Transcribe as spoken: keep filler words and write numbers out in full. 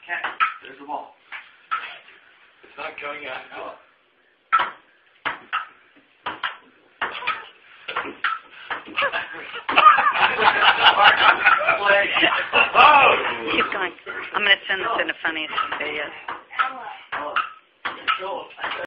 Cat, there's the ball. It's not going out. No. Keep going. I'm going to send this in a funny video.